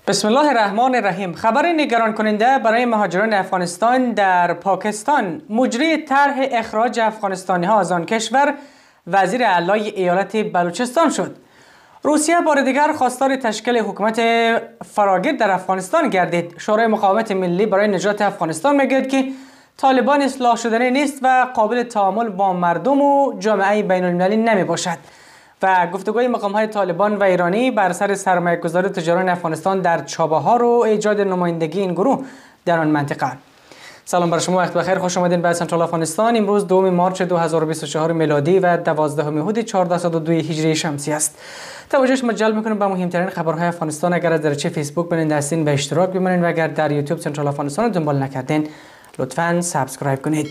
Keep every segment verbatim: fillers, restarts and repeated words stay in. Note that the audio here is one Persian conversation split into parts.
بسم الله الرحمن الرحیم. خبر نگران کننده برای مهاجران افغانستان در پاکستان. مجری طرح اخراج افغانستانی ها از آن کشور وزیر اعلی ایالت بلوچستان شد. روسیه بار دیگر خواستار تشکیل حکومت فراگیر در افغانستان گردید. شورای مقاومت ملی برای نجات افغانستان میگوید که طالبان اصلاح شدنی نیست و قابل تعامل با مردم و جامعه بین المللی نمی باشد. و گفتگوی مقام‌های طالبان و ایرانی بر سر سرمایه‌گذاری تجاران افغانستان در چابهار و ایجاد نمایندگی این گروه در آن منطقه. سلام بر شما، وقت بخیر، خوش آمدین به سنترال افغانستان. امروز دوم مارچ دو هزار و بیست و چهار میلادی و دوازدهم اهود چهارصد و دو هجری شمسی است. توجه شما جلب می‌کنم به مهمترین خبرهای افغانستان. اگر از درچه فیسبوک بیننده هستین به اشتراک بمانید و اگر در یوتیوب سنترال افغانستان دنبال نکردین لطفاً سابسکرایب کنید.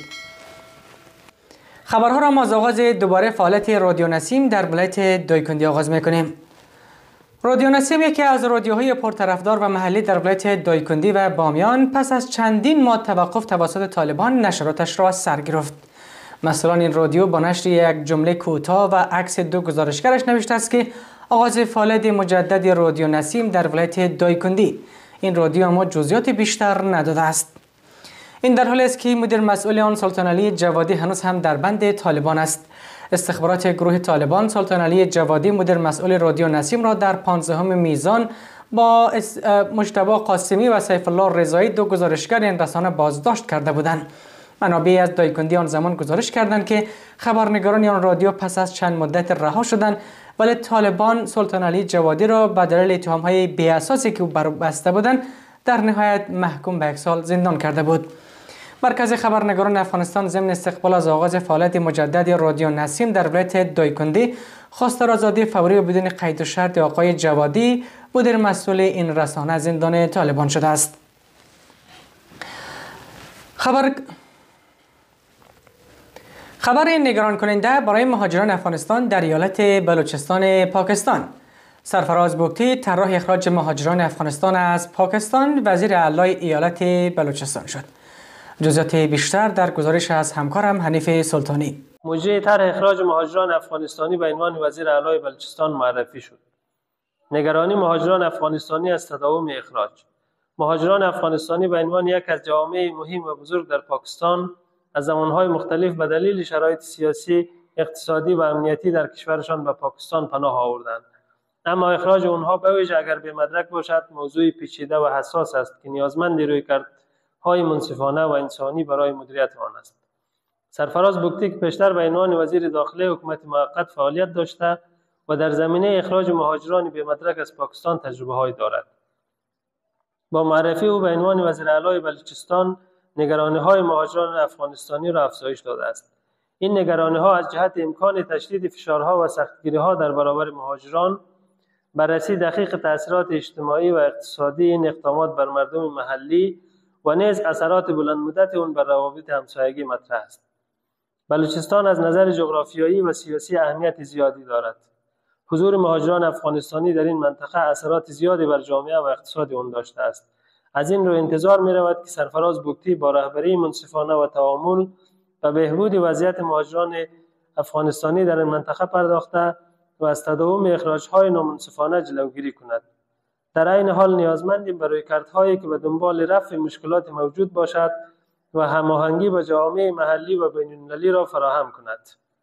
خبرها را ما از آغاز دوباره فعالیت رادیو نسیم در ولایت دایکندی آغاز میکنیم. رادیو نسیم یکی از رادیوهای پرطرفدار و محلی در ولایت دایکندی و بامیان پس از چندین ماه توقف توسط طالبان نشراتش را سر گرفت. مثلا این رادیو با نشر یک جمله کوتاه و عکس دو گزارشگرش نوشته است که آغاز فعالیت مجدد رادیو نسیم در ولایت دایکندی. این رادیو اما جزئیات بیشتر نداده است. این در حالی است که مدیر مسئول آن سلطان علی جوادی هنوز هم در بند طالبان است. استخبارات گروه طالبان سلطان علی جوادی مدیر مسئول رادیو نسیم را در پانزدهم میزان با مجتبی قاسمی و سیف الله رضایی دو گزارشگر این رسانه بازداشت کرده بودند. منابع از دایکندی آن زمان گزارش کردند که خبرنگاران آن رادیو پس از چند مدت رها شدند، ولی طالبان سلطان علی جوادی را به دلیل اتهام‌های بی اساسی که بر او بسته بودند در نهایت محکوم به یک سال زندان کرده بود. مرکز خبرنگاران افغانستان ضمن استقبال از آغاز فعالیت مجدد رادیو نسیم در ولایت دایکندی خواستار آزادی فوری و بدون قید و شرط آقای جوادی مدیر مسئول این رسانه زندان طالبان شده است. خبر خبر نگران کننده برای مهاجران افغانستان در ایالت بلوچستان پاکستان. سرفراز بگتی طراح اخراج مهاجران افغانستان از پاکستان وزیر اعلی ایالت بلوچستان شد. جزئیات بیشتر در گزارش از همکارم حنیف سلطانی. مجری طرح اخراج مهاجران افغانستانی به عنوان وزیر اعلی بلوچستان معرفی شد. نگرانی مهاجران افغانستانی از تداوم اخراج. مهاجران افغانستانی به عنوان یک از جوامع مهم و بزرگ در پاکستان از زمانهای مختلف به دلیل شرایط سیاسی، اقتصادی و امنیتی در کشورشان به پاکستان پناه آوردند. اما اخراج آنها به ویژه اگر به مدرک باشد موضوع پیچیده و حساس است که نیازمند رویکرد های منصفانه و انسانی برای مدیریت آن است. سرفراز بگتی که پیشتر به عنوان وزیر داخلی حکومت موقت فعالیت داشته و در زمینه اخراج مهاجران بی مدرک از پاکستان تجربه های دارد. با معرفی او به عنوان وزیر اعلی بلوچستان نگرانی های مهاجران افغانستانی را افزایش داده است. این نگرانی ها از جهت امکان تشدید فشارها و سختگیری ها در برابر مهاجران، بررسی دقیق تاثیرات اجتماعی و اقتصادی این اقدامات بر مردم محلی و نیز اثرات بلند مدت آن بر روابط همسایگی مطرح است. بلوچستان از نظر جغرافیایی و سیاسی اهمیت زیادی دارد. حضور مهاجران افغانستانی در این منطقه اثرات زیادی بر جامعه و اقتصاد آن داشته است. از این رو انتظار می رود که سرفراز بگتی با رهبری منصفانه و تعامل و بهبود وضعیت مهاجران افغانستانی در این منطقه پرداخته و از تداوم اخراج‌های نامنصفانه جلوگیری کند. در این حال نیازمندیم برای رویکردهایی که به دنبال رفع مشکلات موجود باشد و هماهنگی با جوامع محلی و بین‌المللی را فراهم کند.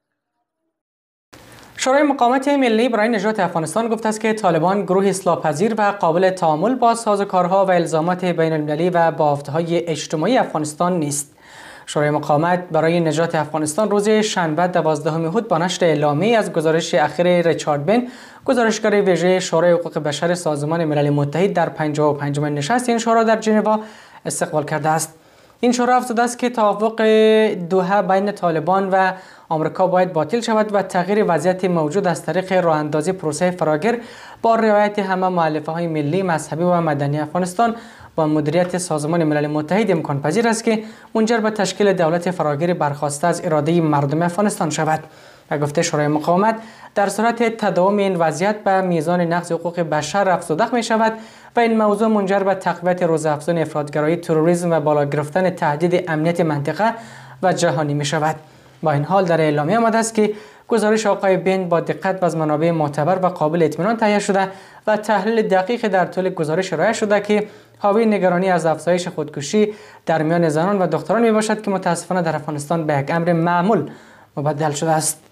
شورای مقاومت ملی برای نجات افغانستان گفته است که طالبان گروه اصلاح پذیر و قابل تعامل با سازوکارها و الزامات بین‌المللی و بافت‌های اجتماعی افغانستان نیست. شورای مقاومت برای نجات افغانستان روز شنبه دوازدهم اهود با نشر اعلامیه از گزارش اخیر ریچارد بن، گزارشگر ویژه شورای حقوق بشر سازمان ملل متحد در پنجاه و پنجمین نشست این شورا در ژنو استقبال کرده است. این شورا افزوده است که توافق دوحه بین طالبان و آمریکا باید باطل شود و تغییر وضعیت موجود از طریق راه اندازی پروسه فراگیر با رعایت همه مؤلفه های ملی، مذهبی و مدنی افغانستان با مدیریت سازمان ملل متحد امکان پذیر است که منجر به تشکیل دولت فراگیر برخواسته از اراده مردم افغانستان شود. و گفته شورای مقاومت در صورت تداوم این وضعیت به میزان نقض حقوق بشر افزوده می شود و این موضوع منجر به تقویت روزافزون افراطگرایی، تروریسم و بالا گرفتن تهدید امنیت منطقه و جهانی می شود. با این حال در اعلامیه آمده است که گزارش آقای بند با دقت و از منابع معتبر و قابل اطمینان تهیه شده و تحلیل دقیق در طول گزارش ارائه شده که حاوی نگرانی از افزایش خودکشی در میان زنان و دختران می باشد که متاسفانه در افغانستان به یک امر معمول مبدل شده است.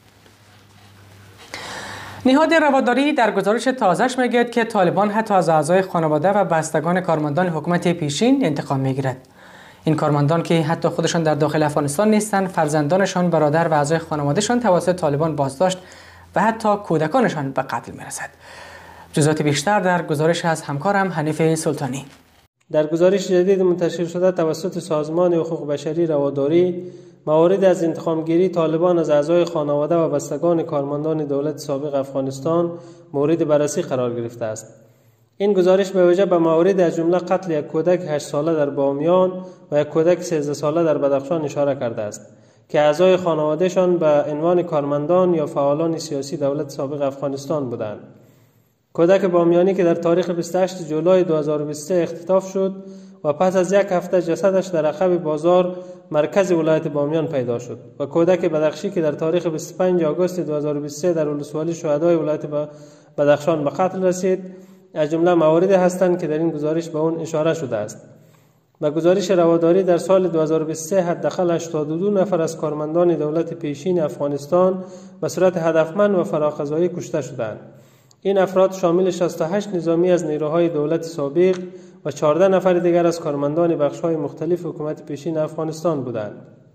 نهاد رواداری در گزارش تازه‌اش میگوید که طالبان حتی از اعضای خانواده و بستگان کارمندان حکومت پیشین انتقام میگیرد. این کارمندان که حتی خودشان در داخل افغانستان نیستند، فرزندانشان، برادر و اعضای خانوادهشان توسط طالبان بازداشت و حتی کودکانشان به قتل میرسد. جزئیات بیشتر در گزارش از همکارم حنیف سلطانی. در گزارش جدید منتشر شده توسط سازمان حقوق بشری رواداری، موارد از انتقامگیری طالبان از اعضای خانواده و بستگان کارمندان دولت سابق افغانستان مورد بررسی قرار گرفته است. این گزارش به ویژه به موارد از جمله قتل یک کودک هشت ساله در بامیان و یک کودک سیزده ساله در بدخشان اشاره کرده است که اعضای خانوادهشان به عنوان کارمندان یا فعالان سیاسی دولت سابق افغانستان بودند. کودک بامیانی که در تاریخ بیست و هشتم جولای دو هزار و بیست و سه اختطاف شد و پس از یک هفته جسدش در عقب بازار مرکز ولایت بامیان پیدا شد و کودک بدخشی که در تاریخ بیست و پنجم آگوست دو هزار و بیست و سه در ولسوالی شهدای ولایت بدخشان به قتل رسید، از جمله مواردی هستند که در این گزارش به اون اشاره شده است. به گزارش رواداری در سال دو هزار و بیست و سه حداقل هشتاد و دو نفر از کارمندان دولت پیشین افغانستان به صورت هدفمند و فراقضایی کشته شدند. این افراد شامل شصت و هشت نظامی از نیروهای دولت سابق و چهارده نفر دیگر از کارمندان بخش‌های مختلف حکومت پیشین افغانستان بودند.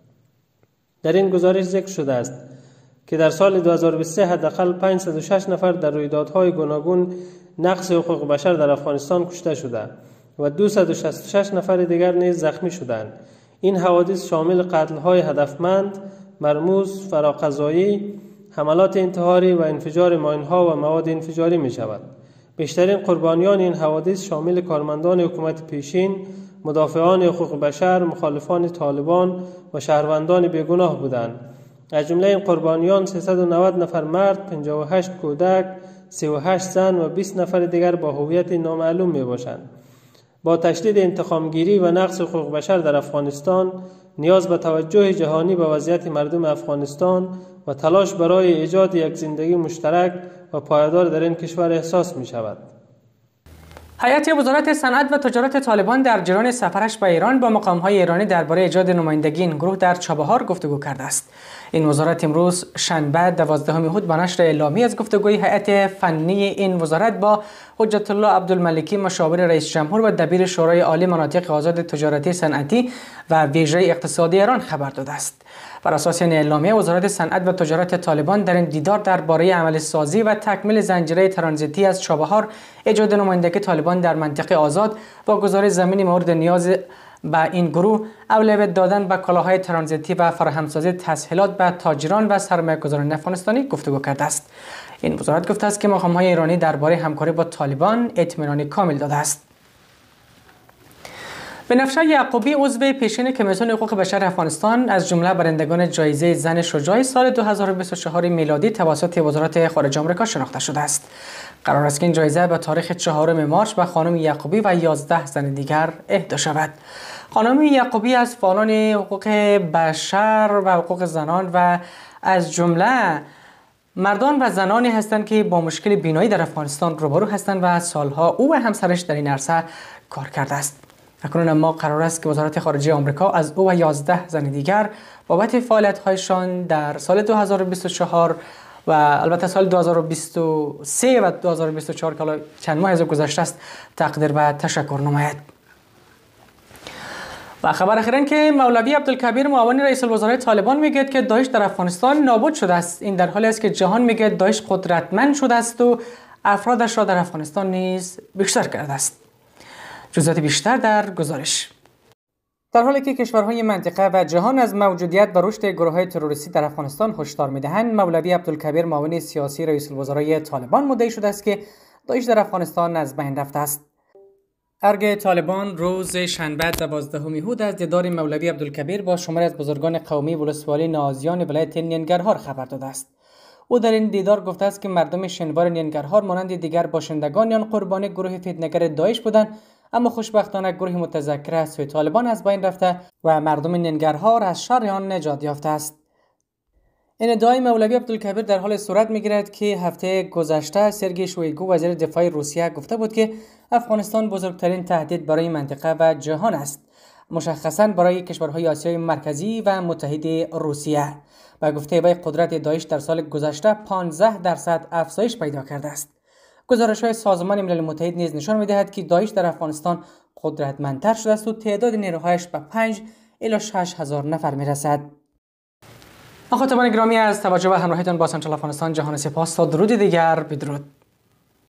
در این گزارش ذکر شده است که در سال دو هزار و بیست و سه حداقل پانصد و شش نفر در رویدادهای گوناگون نقض حقوق بشر در افغانستان کشته شده و دویست و شصت و شش نفر دیگر نیز زخمی شدند. این حوادث شامل قتل‌های هدفمند، مرموز، فراقضایی، حملات انتحاری و انفجار ماین‌ها و مواد انفجاری می شود. بیشترین قربانیان این حوادث شامل کارمندان حکومت پیشین، مدافعان حقوق بشر، مخالفان طالبان و شهروندان بیگناه بودند. از جمله این قربانیان سیصد و نود نفر مرد، پنجاه و هشت کودک، سی و هشت زن و بیست نفر دیگر با هویت نامعلوم می باشند. با تشدید انتقامگیری و نقض حقوق بشر در افغانستان، نیاز به توجه جهانی به وضعیت مردم افغانستان و تلاش برای ایجاد یک زندگی مشترک و پایدار در این کشور احساس می شود. هیئت وزارت صنعت و تجارت طالبان در جریان سفرش به ایران با مقام‌های ایرانی درباره ایجاد نمایندگی این گروه در چابهار گفتگو کرده است. این وزارت امروز شنبه دوازدهم اود با نشر اعلامی از گفتگوی هیئت فنی این وزارت با حجت الله عبدالملکی مشاور رئیس جمهور و دبیر شورای عالی مناطق آزاد تجارتی صنعتی و ویژه اقتصادی ایران خبر داده است. بر اساس این اعلامیه، وزارت صنعت و تجارت طالبان در این دیدار درباره عمل سازی و تکمیل زنجیره ترانزیتی از چابهار، ایجاد نمایندگی طالبان در منطقه آزاد با گزارش زمینی مورد نیاز به این گروه، اولویت دادن به کالاهای ترانزیتی و فراهمسازی تسهیلات به تاجران و سرمایه‌گذاران افغانستانی گفتگو کرده است. این وزارت گفته است که مقام‌های ایرانی درباره همکاری با طالبان اطمینان کامل داده است. بنفشه یعقوبی، عضو پیشین کمیسیون حقوق بشر افغانستان، از جمله برندگان جایزه زن شجاع سال دو هزار و بیست و چهار میلادی توسط وزارت خارجه آمریکا شناخته شده است. قرار است که این جایزه به تاریخ چهارم مارس به خانم یعقوبی و یازده زن دیگر اهدا شود. خانم یعقوبی از فعالان حقوق بشر و حقوق زنان و از جمله مردان و زنانی هستند که با مشکل بینایی در افغانستان روبرو هستند و سالها او و همسرش در این عرصه کار کرده است. اکنون اما قرار است که وزارت خارجه آمریکا از او و یازده زن دیگر بابت فعالیت‌هایشان در سال دو هزار و بیست و چهار و البته سال دو هزار و بیست و سه و دو هزار و بیست و چهار که چند ماه از گذشته است تقدیر و تشکر نماید. و خبر اخیراً که مولوی عبدالکبیر معاون رئیس الوزراء طالبان میگوید که داعش در افغانستان نابود شده است. این در حالی است که جهان میگوید داعش قدرتمند شده است و افرادش را در افغانستان نیز بیشتر کرده است. جزئیات بیشتر در گزارش. در حالی که کشورهای منطقه و جهان از موجودیت و رشد گروه‌های تروریستی در افغانستان هشدار می‌دهند، مولوی عبدالکبیر معاون سیاسی رئیس الوزراء طالبان مدعی شده است که داعش در افغانستان از بین رفته است. ارگ طالبان روز شنبه دوازدهم اود از دیدار مولوی عبدالکبیر با شماری از بزرگان قومی ولسوالی نازیان ولایت نینگرهار خبر داده است. او در این دیدار گفته است که مردم شنوار نینگرهار مانند دیگر باشندگان آن قربانی گروه فتنه‌گر داعش بودند، اما خوشبختانه گروه متذکر از سوی طالبان از بین رفته و مردم نینگرهار از شر آن نجات یافته است. این ادعای مولوی عبدالکبیر در حال صورت میگیرد که هفته گذشته سرگئی شویگو وزیر دفاع روسیه گفته بود که افغانستان بزرگترین تهدید برای منطقه و جهان است، مشخصاً برای کشورهای آسیای مرکزی و متحد روسیه. با گفته وی قدرت داعش در سال گذشته پانزده درصد افزایش پیدا کرده است. گزارش‌های سازمان ملل متحد نیز نشان می‌دهد که داعش در افغانستان قدرتمندتر شده است و تعداد نیروهایش به پنج الی شش هزار نفر می‌رسد. مخاطبان گرامی از توجه و همراهیتان با سنترال افغانستان جهان سپاس تا درود دیگر بدرود.